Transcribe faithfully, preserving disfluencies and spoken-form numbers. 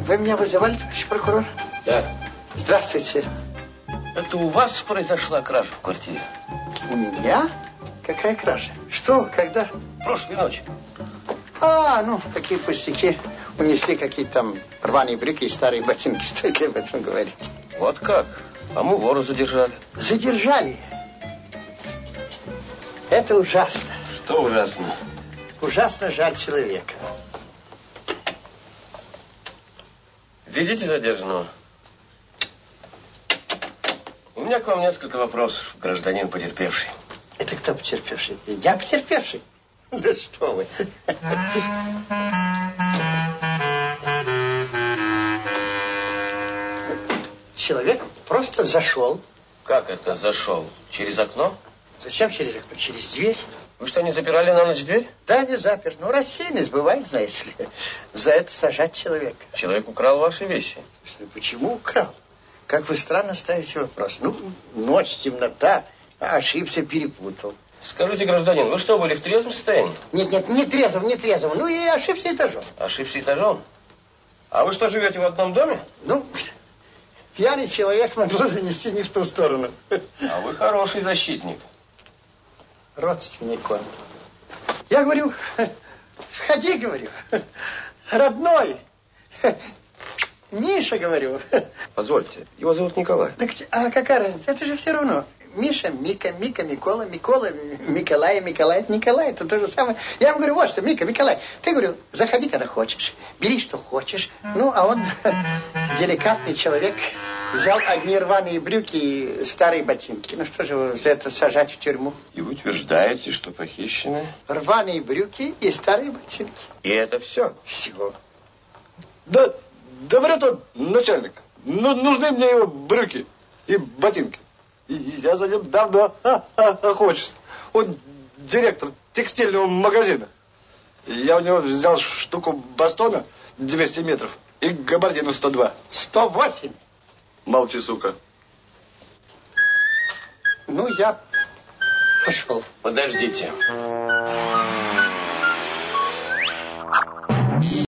Вы меня вызывали, товарищ прокурор? Да. Здравствуйте. Это у вас произошла кража в квартире? У меня? Какая кража? Что, когда? Прошлой ночью. А, ну, какие пустяки. Унесли какие-то там рваные брюки и старые ботинки. Стоит ли об этом говорить? Вот как? А мы вора задержали. Задержали? Это ужасно. Что ужасно? Ужасно жаль человека. Ведите задержанного. У меня к вам несколько вопросов, гражданин потерпевший. Это кто потерпевший? Я потерпевший? Да что вы. Человек просто зашел. Как это зашел? Через окно? Зачем через окно? Через дверь. Вы что, не запирали на ночь дверь? Да, не запер. Ну, рассеянность бывает, знаете ли. За это сажать человека. Человек украл ваши вещи. Почему украл? Как вы странно ставите вопрос. Ну, ночь, темнота, ошибся, перепутал. Скажите, гражданин, вы что, были в трезвом состоянии? Нет, нет, не трезвым, не трезвым. Ну и ошибся этажом. Ошибся этажом? А вы что, живете в одном доме? Ну, пьяный человек могло занести не в ту сторону. А вы хороший защитник. Родственник он. Я говорю, входи, говорю, родной. Миша, говорю. Позвольте, его зовут Николай. Так, а какая разница? Это же все равно. Миша, Мика, Мика, Микола, Микола, Миколай, Миколай, Николай. Это то же самое. Я ему говорю, вот что, Мика, Миколай, ты, говорю, заходи, когда хочешь, бери, что хочешь. Ну, а он деликатный человек. Взял одни рваные брюки и старые ботинки. Ну, что же его за это сажать в тюрьму? И вы утверждаете, что похищены? Рваные брюки и старые ботинки. И это все? Всего. Да, да врет он, начальник. Ну, нужны мне его брюки и ботинки. И я за ним давно охочусь. Он директор текстильного магазина. Я у него взял штуку бастона двести метров и габардину сто два. сто восемь? Молчи, сука. Ну, я пошел. Подождите.